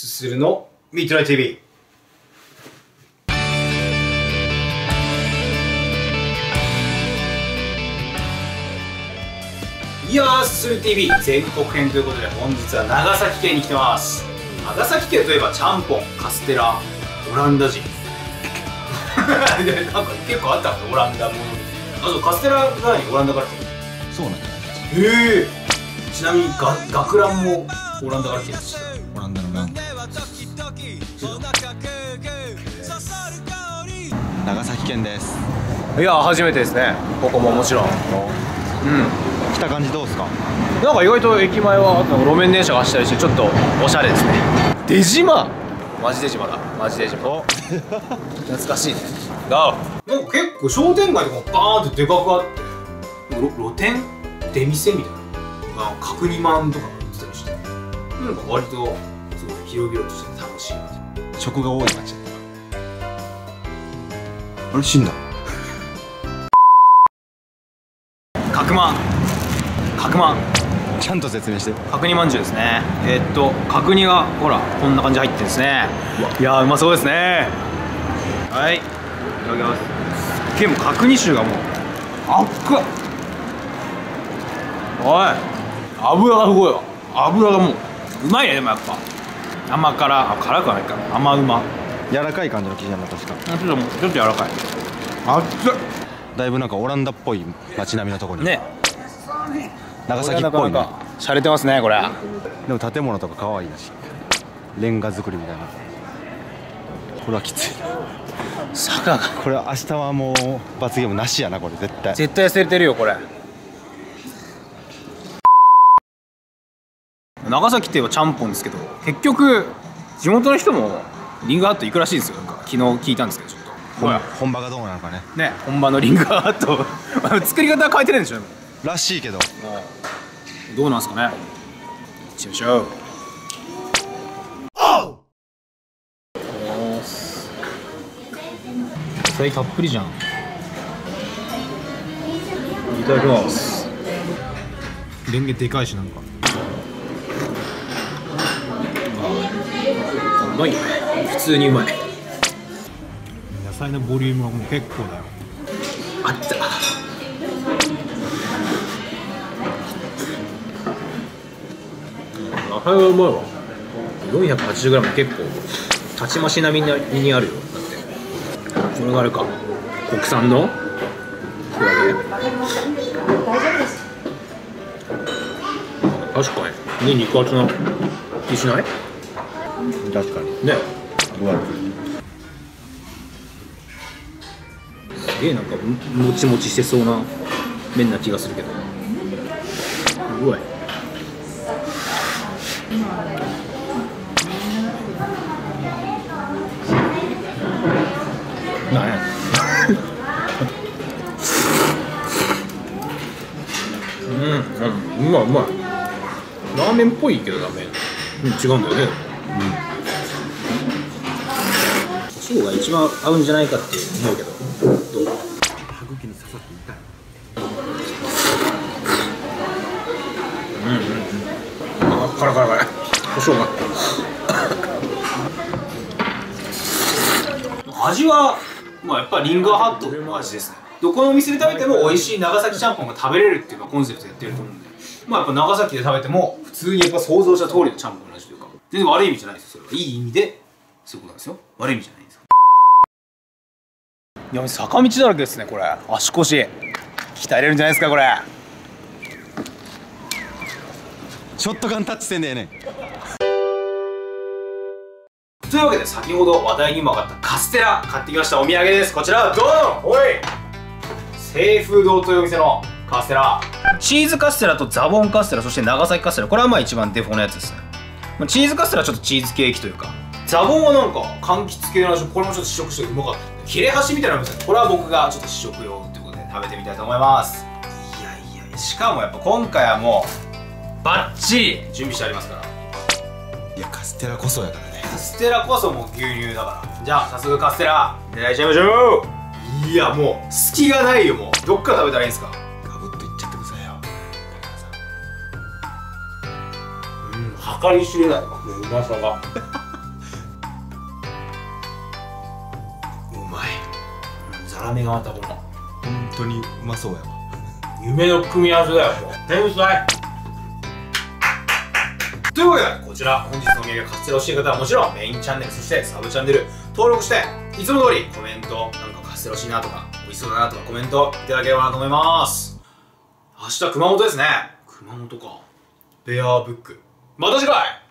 すするのミッドナイト TV。 いやー、すする TV 全国編ということで、本日は長崎県に来てます。長崎県といえばちゃんぽん、カステラ、オランダ人なんか結構あったんだ、オランダもの。あ、そう、カステラがオランダから来てる。 そうなんじゃないですか。 ちなみに学ランもオランダから来てるし、 オランダのラン長崎県です。 いや、初めてですね、ここももちろん。 来た感じどうですか？ なんか意外と駅前は路面電車が走ったりして、ちょっとおしゃれですね。出島、マジ出島だ、マジ出島。懐かしいね。なんか結構商店街とかもバーンってでかくあって、露店出店みたいな、角煮まんとか売ってたりして、なんか割とすごい広々として楽しい。 食が多い街。あれ死んだ。 角まん、角まん、 ちゃんと説明して。 角煮まんじゅうですね。角煮がほらこんな感じ入ってるんですね。いやー、うまそうですね。はい、いただきます。結構角煮臭がもうあっくっ、おい、油がすごいわ。油がもううまいね。でもやっぱ甘辛、辛くはないかな、甘うま。 柔らかい感じの生地なんだ。確かちょっと柔らかい。熱っ。 だいぶなんかオランダっぽい街並みのところにね、 長崎っぽいね。 しゃれてますねこれ。 でも建物とか可愛いだし、レンガ造りみたいな。これはきつい。 坂がこれ明日はもう罰ゲームなしやな。これ絶対捨ててるよこれ。長崎って言えばちゃんぽんですけど、結局地元の人もリンガーハット行くらしいですよ。なんか昨日聞いたんですけど、ちょっと本場がどうなのかね。 ね、本場のリンガーハット作り方は変えてるんでしょ。 らしいけど、 どうなんですかね。行ってみましょう。野菜たっぷりじゃん。いただきます。レンゲでかいし、なんかうまいよね。普通にうまい。野菜のボリュームはもう結構だよ。あった。野菜はうまいわ。 480g 結構たちまし並みにあるよ。だってこれがあれか、国産のクラゲ。確かに肉厚な気しない？ 確かにね。 うわ、 すげえなんかもちもちしてそうな麺な気がするけど、うまい。なんやうまい、うまい。ラーメンっぽいけどラーメン、違うんだよね。塩が一番合うんじゃないかって思うけど、どう？ 歯茎に刺さって痛い。 あ、辛辛辛い。胡椒が味は、まあ、やっぱりリンガーハットの味ですね。どこのお店で食べても美味しい長崎ちゃんぽんが食べれるっていうのがコンセプトでやってると思うんで、まあやっぱ長崎で食べても普通にやっぱ想像した通りのちゃんぽんの味というか、全然悪い意味じゃないですよ。それはいい意味でそういうことなんですよ。悪い意味じゃないんですよ。いや、坂道だらけですねこれ。足腰鍛えれるんじゃないですかこれ。 ショットガンタッチせんでええねん。 というわけで、先ほど話題にも上がったカステラ買ってきました。お土産です。こちらドン。おい、清風堂というお店のカステラ。チーズカステラとザボンカステラ、そして長崎カステラ、これはまあ一番デフォのやつですね。チーズカステラはちょっとチーズケーキというか、ザボンはなんか柑橘系の味。これもちょっと試食してうまかった。切れ端みたいなのですね。これは僕がちょっと試食用ということで食べてみたいと思います。いやいや、しかもやっぱ今回はもうバッチリ準備してありますから。 いや、カステラこそやからね。 カステラこそもう牛乳だから。じゃあ早速カステラいただいちゃいましょう。いや、もう隙がないよ。もうどっから食べたらいいんですか。 ガブッといっちゃってくださいよ。 計り知れないわ、もううまさが。 ザラメがまたこの本当にうまそうやわ。 夢の組み合わせだよ。もう天才。というわけでこちら本日のお土産カステラを欲しい方はもちろんメインチャンネル、そしてサブチャンネル登録していつも通りコメント、なんかカステラ欲しいなとか美味しそうだなとかコメントいただければなと思います。明日熊本ですね。熊本か。ベアーブックまた次回。